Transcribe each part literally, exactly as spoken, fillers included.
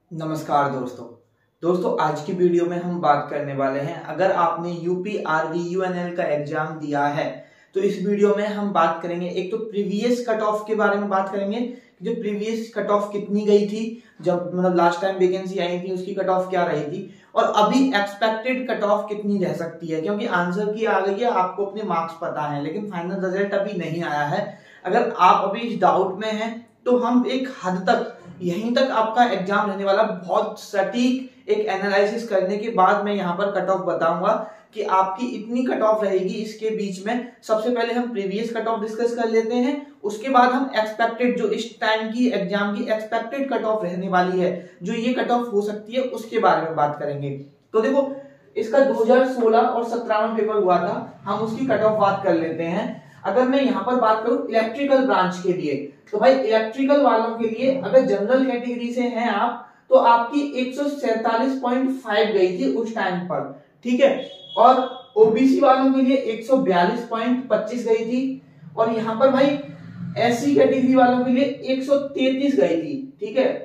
नमस्कार दोस्तों दोस्तों आज की वीडियो में हम बात करने वाले हैं, अगर आपने यूपी आरवी यूएनएल का एग्जाम दिया है तो इस वीडियो में हम बात करेंगे। एक तो प्रीवियस कट ऑफ के बारे में बात करेंगे कि जो प्रीवियस कट ऑफ कितनी गई थी, जब मतलब लास्ट टाइम वैकेंसी आई थी उसकी कट ऑफ क्या रही थी, और अभी एक्सपेक्टेड कट ऑफ कितनी रह सकती है। क्योंकि आंसर की आ गई है, आपको अपने मार्क्स पता है लेकिन फाइनल रिजल्ट अभी नहीं आया है। अगर आप अभी इस डाउट में हैं तो हम एक हद तक यहीं तक आपका एग्जाम रहने वाला, बहुत सटीक एक एनालिसिस करने के बाद मैं यहाँ पर कट ऑफ बताऊंगा कि आपकी इतनी कट ऑफ रहेगी। इसके बीच में सबसे पहले हम प्रीवियस कट ऑफ डिस्कस कर लेते हैं, उसके बाद हम एक्सपेक्टेड, जो इस टाइम की एग्जाम की एक्सपेक्टेड कट ऑफ रहने वाली है, जो ये कट ऑफ हो सकती है, उसके बारे में बात करेंगे। तो देखो, इसका दो हज़ार सोलह और सत्रह में पेपर हुआ था, हम उसकी कट ऑफ बात कर लेते हैं। अगर मैं यहाँ पर बात करूं इलेक्ट्रिकल ब्रांच के लिए, तो भाई इलेक्ट्रिकल वालों के लिए अगर जनरल कैटेगरी से हैं आप तो आपकी एक सौ सैंतालीस पॉइंट पाँच गई थी उस टाइम पर, ठीक है। और ओबीसी वालों के लिए एक सौ बयालीस पॉइंट पच्चीस गई थी, और यहाँ पर भाई एससी कैटेगरी वालों के लिए एक सौ तैंतीस गई थी, ठीक है,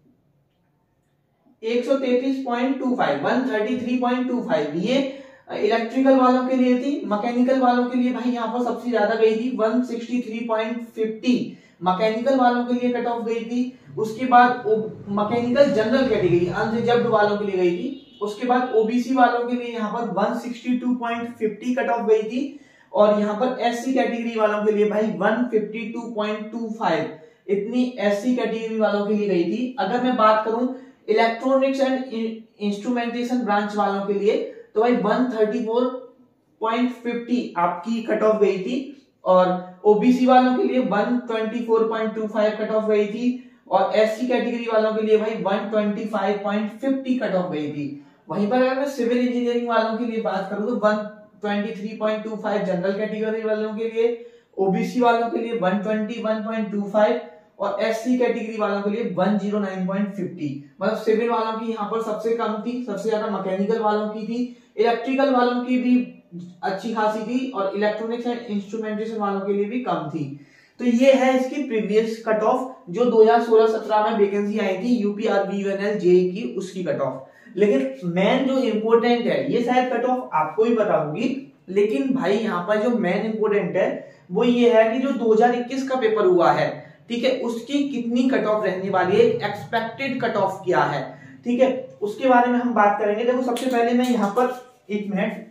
एक सौ तैंतीस पॉइंट दो पाँच, एक सौ तैंतीस पॉइंट दो पाँच ये इलेक्ट्रिकल वालों के लिए थी। मैकेनिकल वालों के लिए भाई यहाँ पर सबसे ज्यादा गई थी एक सौ तिरसठ पॉइंट पचास, मैकेनिकल वालों के लिए कट ऑफ गई थी। उसके बाद मैकेनिकल जनरल कैटेगरी अनरिजर्व्ड वालों के लिए गई थी। उसके बाद ओबीसी वालों के लिए यहाँ पर एक सौ बासठ पॉइंट पचास कट ऑफ गई थी, और यहाँ पर एससी कैटेगरी वालों के लिए भाई एक सौ बावन पॉइंट दो पाँच इतनी एससी कैटेगरी वालों के लिए गई थी। अगर मैं बात करूं इलेक्ट्रॉनिक्स एंड इंस्ट्रूमेंटेशन ब्रांच वालों के लिए तो भाई एक सौ चौंतीस पॉइंट पचास आपकी कट ऑफ गई थी, और ओबीसी वालों के लिए एक सौ चौबीस पॉइंट दो पाँच कट ऑफ गई थी, और एससी कैटेगरी वालों के लिए भाई एक सौ पच्चीस पॉइंट पचास कट ऑफ गई थी। वहीं पर अगर मैं सिविल इंजीनियरिंग वालों के लिए बात करूं तो एक सौ तेईस पॉइंट दो पाँच जनरल कैटेगरी वालों के लिए, ओबीसी वालों के लिए एक सौ इक्कीस पॉइंट दो पाँच और एससी कैटेगरी वालों के लिए एक सौ नौ पॉइंट पचास। मतलब सिविल वालों की यहाँ पर सबसे कम थी, सबसे ज्यादा मैकेनिकल वालों की थी, इलेक्ट्रिकल वालों की भी अच्छी खासी थी, और इलेक्ट्रॉनिक्स एंड इंस्ट्रूमेंटेशन वालों के लिए भी कम थी। तो ये है इसकी प्रीवियस कट ऑफ, जो दो हज़ार सोलह सत्रह में वैकेंसी आई थी यूपी आरवी यूएनएल जेईई की, उसकी कट ऑफ। लेकिन मेन जो इंपोर्टेंट है, ये शायद कट ऑफ आपको ही पता होगी, लेकिन भाई यहाँ पर जो मेन इंपोर्टेंट है वो ये है कि जो दो हज़ार इक्कीस का पेपर हुआ है, ठीक है, उसकी कितनी कट ऑफ रहने वाली है, एक्सपेक्टेड कट ऑफ क्या है, ठीक है, उसके बारे में हम बात करेंगे। देखो, सबसे पहले मैं यहाँ पर एक मिनट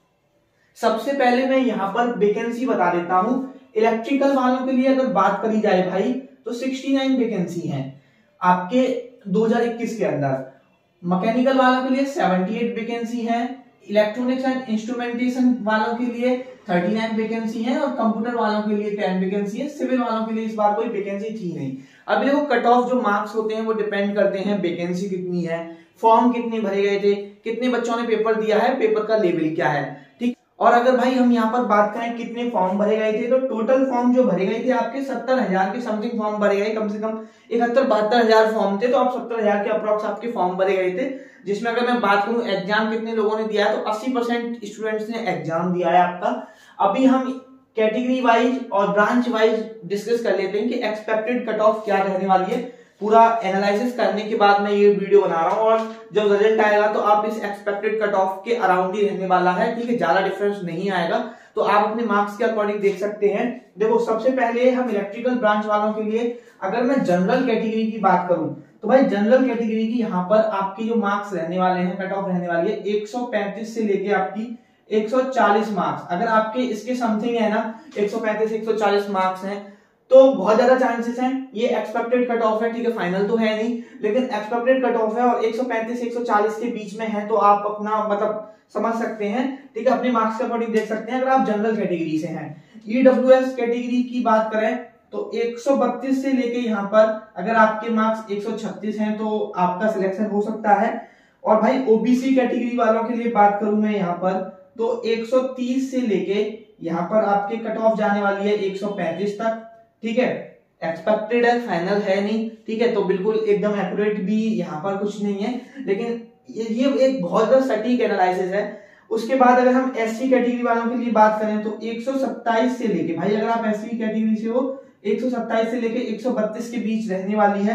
सबसे पहले मैं यहाँ पर वैकेंसी बता देता हूं। इलेक्ट्रिकल वालों के लिए अगर बात करी जाए भाई तो उनहत्तर वैकेंसी हैं आपके दो हज़ार इक्कीस के अंदर। मैकेनिकल वालों के लिए अठहत्तर वैकेंसी है, इलेक्ट्रॉनिक्स एंड इंस्ट्रूमेंटेशन वालों के लिए उनतालीस वैकेंसी है, और कंप्यूटर वालों के लिए दस वैकेंसी है। सिविल वालों के लिए इस बार कोई वैकेंसी थी नहीं। अब देखो, कट ऑफ जो मार्क्स होते हैं वो डिपेंड करते हैं वैकेंसी कितनी है, फॉर्म कितने भरे गए थे, कितने बच्चों ने पेपर दिया है, पेपर का लेवल क्या है, ठीक। और अगर भाई हम यहाँ पर बात करें कितने फॉर्म भरे गए थे, तो टोटल फॉर्म जो भरे गए थे आपके सत्तर हजार के समथिंग फॉर्म भरे गए, कम से कम इकहत्तर बहत्तर हजार फॉर्म थे, तो आप सत्तर हजार के अप्रोक्स आपके फॉर्म भरे गए थे। जिसमें अगर मैं बात करूं एग्जाम कितने लोगों ने दिया है, तो अस्सी परसेंट स्टूडेंट्स ने एग्जाम दिया है आपका। अभी हम कैटेगरी वाइज और ब्रांच वाइज डिस्कस कर लेते हैं कि एक्सपेक्टेड कट ऑफ क्या रहने वाली है। पूरा एनालिसिस करने के बाद मैं ये वीडियो बना रहा हूँ, और जब रिजल्ट आएगा तो आप इस एक्सपेक्टेड कट ऑफ के अराउंड ही रहने वाला है, ठीक है, ज्यादा डिफरेंस नहीं आएगा। तो आप अपने मार्क्स के अकॉर्डिंग देख सकते हैं। देखो, सबसे पहले हम इलेक्ट्रिकल ब्रांच वालों के लिए अगर मैं जनरल कैटेगरी की बात करूं तो भाई जनरल कैटेगरी की यहाँ पर आपकी जो मार्क्स रहने वाले हैं, कट ऑफ रहने वाली है एक सौ पैंतीस से लेके आपकी एक सौ चालीस मार्क्स। अगर आपके इसके समथिंग है ना, एक सौ पैंतीस एक सौ चालीस मार्क्स हैं, तो बहुत ज्यादा चांसेस हैं। ये एक्सपेक्टेड कट ऑफ है, ठीक है, फाइनल तो है नहीं, लेकिन एक्सपेक्टेड कट ऑफ है, और एक सौ पैंतीस एक सौ चालीस के बीच में है, तो आप अपना मतलब समझ सकते हैं, ठीक है, अपने मार्क्स के अकॉर्डिंग देख सकते हैं अगर आप जनरल कैटेगरी से हैं। ईडब्ल्यूएस कैटेगरी की बात करें तो एक सौ बत्तीस से लेके यहाँ पर अगर आपके मार्क्स एक सौ छत्तीस हैं तो आपका सिलेक्शन हो सकता है। और भाई ओबीसी कैटेगरी वालों के लिए बात करूं मैं यहाँ पर तो एक सौ तीस से लेके यहाँ पर आपके कट ऑफ जाने वाली है एक सौ पैंतीस तक, ठीक है, एक्सपेक्टेड है, फाइनल है नहीं, ठीक है, तो बिल्कुल एकदम एक्यूरेट भी यहाँ पर कुछ नहीं है, लेकिन ये, ये एक बहुत ज्यादा सटीक एनालिसिस है। उसके बाद अगर हम एससी कैटेगरी वालों के लिए बात करें तो एक सौ सत्ताईस से लेके, भाई अगर आप एससी कैटेगरी से हो, एक सौ सत्ताईस से लेके एक सौ बत्तीस के बीच रहने वाली है।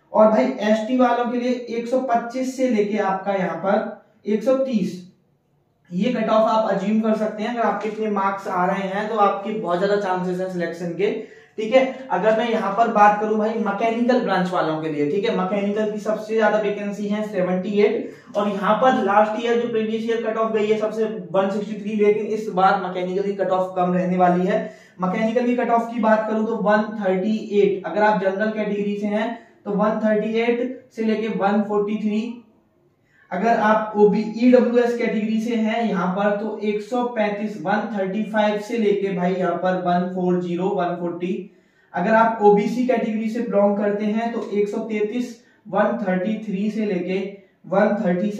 और भाई एसटी वालों के लिए एक सौ पच्चीस से लेके आपका यहाँ पर एक सौ तीस, ये कट ऑफ आप अज्यूम कर सकते हैं। अगर आपके इतने मार्क्स आ रहे हैं तो आपके बहुत ज्यादा चांसेस हैं सिलेक्शन के, ठीक है। अगर मैं यहाँ पर बात करूं भाई मैकेनिकल ब्रांच वालों के लिए, ठीक है, मैकेनिकल की सबसे ज्यादा वैकेंसी है अठहत्तर, और यहाँ पर लास्ट ईयर जो प्रीवियस ईयर कट ऑफ गई है सबसे एक सौ तिरसठ, लेकिन इस बार मैकेनिकल की कट ऑफ कम रहने वाली है। मैकेनिकल की कट ऑफ की बात करूं तो एक सौ अड़तीस, अगर आप जनरल कैटेगरी से हैं तो एक सौ अड़तीस से लेके एक सौ तैंतालीस, अगर आप ओबी ईडब्ल्यूएस कैटेगरी से हैं यहाँ पर तो एक सौ पैंतीस, एक सौ पैंतीस से लेके भाई यहाँ पर एक सौ चालीस, एक सौ चालीस, अगर आप ओबीसी कैटेगरी से बिलोंग करते हैं तो एक सौ तैंतीस, एक सौ तैंतीस से लेके एक सौ सैंतीस,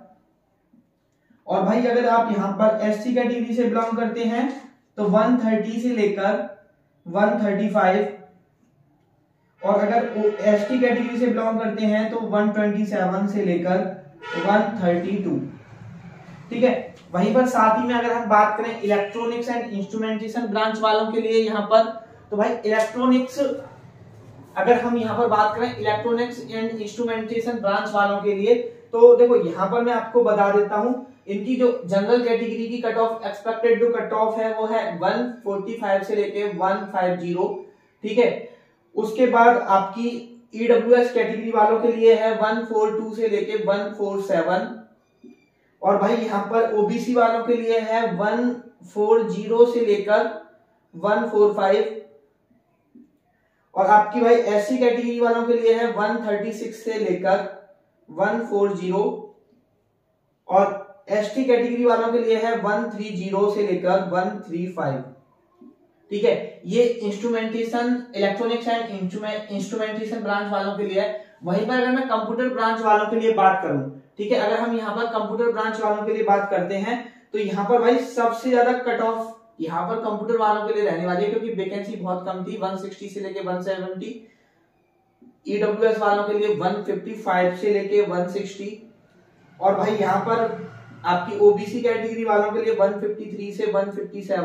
और भाई अगर आप यहाँ पर एससी कैटेगरी से बिलोंग करते हैं तो एक सौ तीस से लेकर एक सौ पैंतीस, और अगर एसटी कैटेगरी से बिलोंग करते हैं तो एक सौ सत्ताईस से लेकर एक सौ बत्तीस, ठीक है। वहीं पर साथ ही में अगर हम बात करें इलेक्ट्रॉनिक्स एंड इंस्ट्रूमेंटेशन ब्रांच वालों के लिए यहाँ पर, तो भाई इलेक्ट्रॉनिक्स, अगर हम यहाँ पर बात करें इलेक्ट्रॉनिक्स एंड इंस्ट्रूमेंटेशन ब्रांच वालों के लिए, तो देखो यहाँ पर मैं आपको बता देता हूँ इनकी जो जनरल कैटेगरी की कट ऑफ एक्सपेक्टेड जो कट ऑफ है वो है एक सौ पैंतालीस से लेके एक सौ पचास, ठीक है। उसके बाद आपकी ईडब्ल्यूएस कैटेगरी वालों के लिए है एक सौ बयालीस से लेके एक सौ सैंतालीस, और भाई यहाँ पर ओबीसी वालों के लिए है एक सौ चालीस से लेकर एक सौ पैंतालीस, और आपकी भाई एससी कैटेगरी वालों के लिए है एक सौ छत्तीस से लेकर एक सौ चालीस, और एसटी कैटेगरी वालों के लिए है एक सौ तीस से लेकर एक सौ पैंतीस, ठीक है। ये instrumentation electronics and instrumentation branch वालों के लिए है। वहीं पर अगर मैं कंप्यूटर ब्रांच वालों के लिए बात करूं, ठीक है, अगर हम यहाँ पर कंप्यूटर ब्रांच वालों के लिए बात करते हैं तो यहाँ पर भाई सबसे ज्यादा कट ऑफ यहाँ पर कंप्यूटर वालों के लिए रहने वाली है, क्योंकि वैकेंसी बहुत कम थी, एक सौ साठ से लेके एक सौ सत्तर, ईडब्ल्यूएस वालों के लिए एक सौ पचपन से लेके एक सौ साठ, और भाई यहाँ पर आपकी ओबीसी कैटेगरी वालों के लिए एक सौ तिरेपन से एक सौ सत्तावन, एक सौ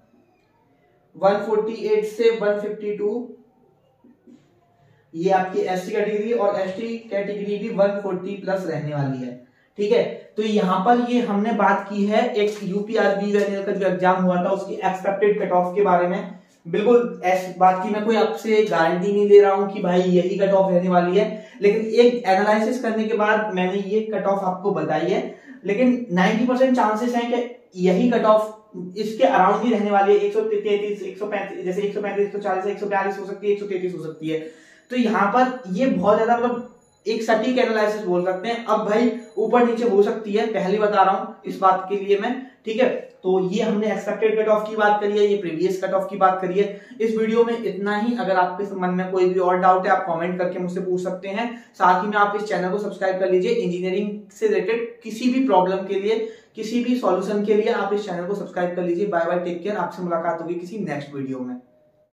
अड़तालीस से एक सौ बावन, ये आपकी एससी कैटेगरी, और एसटी कैटेगरी भी एक सौ चालीस प्लस रहने वाली है, ठीक है। तो यहाँ पर ये हमने बात की है एक यूपीआरबी का जो एग्जाम हुआ था उसकी एक्सपेक्टेड कट ऑफ के बारे में। बिल्कुल ऐसी बात की मैं कोई आपसे गारंटी नहीं ले रहा हूं कि भाई यही कट ऑफ रहने वाली है, लेकिन एक एनालिसिस करने के बाद मैंने ये कट ऑफ आपको बताई है। लेकिन नब्बे परसेंट चांसेस हैं कि यही कट ऑफ इसके अराउंड ही रहने वाली है, एक सौ तैंतीस, एक सौ पैंतीस, जैसे एक सौ पैंतीस, एक सौ चालीस, एक सौ बयालीस हो सकती है, एक सौ तैंतीस हो सकती है। तो यहाँ पर ये बहुत ज्यादा मतलब एक सटीक एनालिसिस बोल सकते हैं। अब भाई ऊपर नीचे हो सकती है, पहले बता रहा हूं इस बात के लिए मैं, ठीक है। तो ये हमने एक्सपेक्टेड कट ऑफ की बात करी है, ये प्रीवियस कट ऑफ की बात करी है। इस वीडियो में इतना ही। अगर आपके मन में कोई भी और डाउट है आप कमेंट करके मुझसे पूछ सकते हैं। साथ ही में आप इस चैनल को सब्सक्राइब कर लीजिए। इंजीनियरिंग से रिलेटेड किसी भी प्रॉब्लम के लिए, किसी भी सॉल्यूशन के लिए आप इस चैनल को सब्सक्राइब कर लीजिए। Bye bye, take care. आपसे मुलाकात होगी किसी नेक्स्ट वीडियो में।